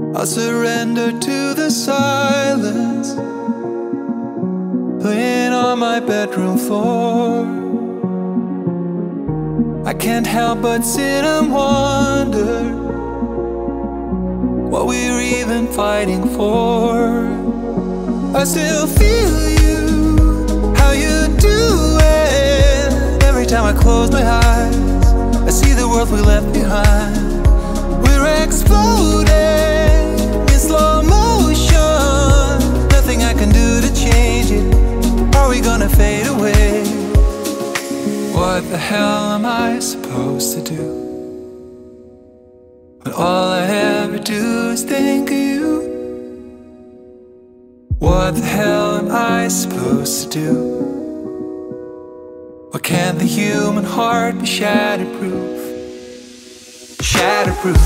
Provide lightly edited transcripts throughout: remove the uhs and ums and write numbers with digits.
I'll surrender to the silence playing on my bedroom floor. I can't help but sit and wonder what we're even fighting for. I still feel you, how you do it. Every time I close my eyes, I see the world we left behind. We're exploding in slow motion. Nothing I can do to change it. Are we gonna fade away? What the hell am I supposed to do when all I ever do is think of you? What the hell am I supposed to do? Why can't the human heart be shatterproof? Shatterproof.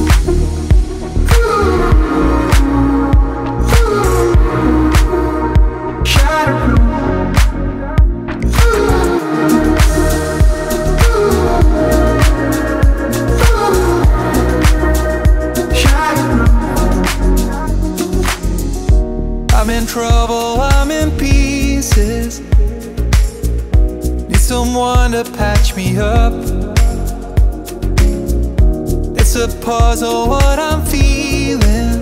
I'm in trouble, I'm in pieces. Need someone to patch me up. It's a puzzle what I'm feeling,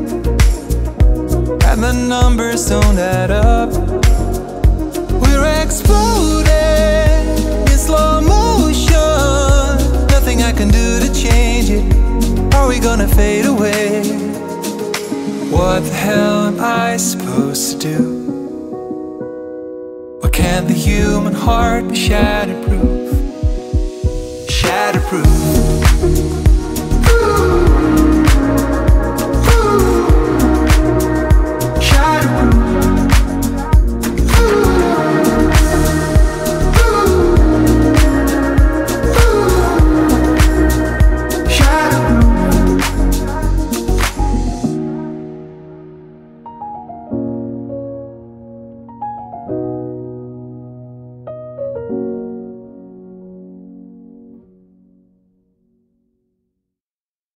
and the numbers don't add up. We're exploding in slow motion. Nothing I can do to change it. Are we gonna fade away? What the hell am I supposed to do? Why can't the human heart be shatterproof? Shatterproof.